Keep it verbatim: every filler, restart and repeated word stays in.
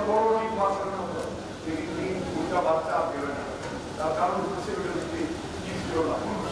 বড় নির্বাচনের মতো এই তিন দুটা বাচ্চা বেরোয় না, তার কারণ হচ্ছে কি ছিল না।